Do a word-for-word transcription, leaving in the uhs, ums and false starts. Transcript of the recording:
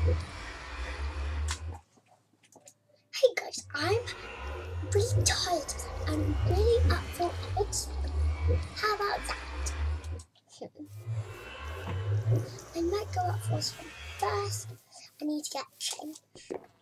Hey guys, I'm really tired. I'm really up for a big swim. How about that? I might go up for a swim first. I need to get changed.